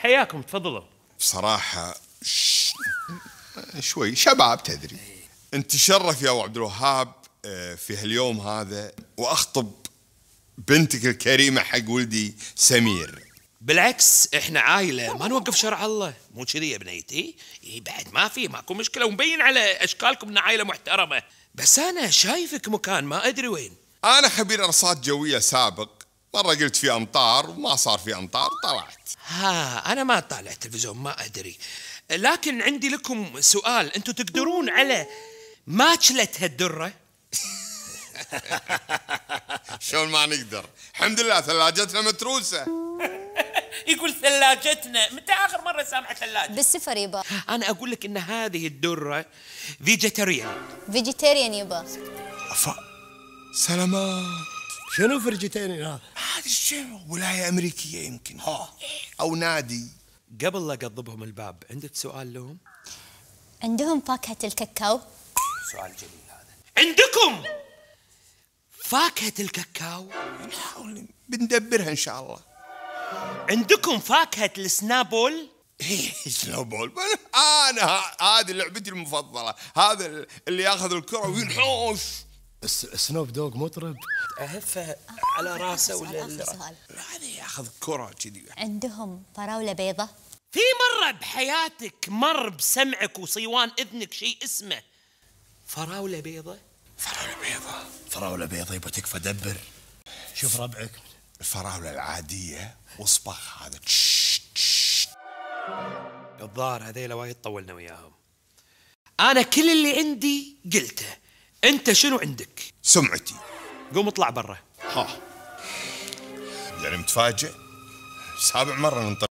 حياكم تفضلوا. بصراحة شوي شباب تدري. انت شرف يا ابو عبد الوهاب في هاليوم هذا واخطب بنتك الكريمة حق ولدي سمير. بالعكس احنا عائلة ما نوقف شرع الله، مو كذي يا بنيتي؟ بعد ماكو مشكلة ومبين على اشكالكم ان عائلة محترمة، بس انا شايفك مكان ما ادري وين. انا خبير ارصاد جوية سابق، مرة قلت في امطار وما صار في امطار طلعت. انا ما طالع تلفزيون ما ادري، لكن عندي لكم سؤال، انتم تقدرون على ماكلة هالدرة؟ شلون ما نقدر؟ الحمد لله ثلاجتنا متروسة. يقول ثلاجتنا، متى اخر مرة سامع ثلاجة؟ بالسفر يبا. انا اقول لك ان هذه الدرة فيجيتيريان يبا. سلامات. شنو فرجتين هذا؟ هذا الشيء ولاية أمريكية يمكن أو نادي. قبل لا أقضبهم الباب عندك سؤال لهم؟ عندهم فاكهة الكاكاو؟ سؤال جميل هذا. عندكم فاكهة الكاكاو؟ نحاول بندبرها إن شاء الله. عندكم فاكهة السنابول؟ سنابول؟ أنا هذه لعبتي المفضلة، هذا اللي ياخذ الكرة وينحوش. سنوب دوغ مطرب أهفه على راسه ولا هذا ياخذ كرة كذي. عندهم فراولة بيضة؟ في مرة بحياتك مر بسمعك وصيوان إذنك شيء اسمه فراولة بيضة؟ فراولة بيضة يبغى تكفى دبر. شوف ربعك، الفراولة العادية وصباغ هذا. الظاهر هذيلا وايد طولنا وياهم. أنا كل اللي عندي قلته، أنت شنو عندك؟ سمعتي. قوم اطلع برا. يعني متفاجئ؟ 7 مرة ننطر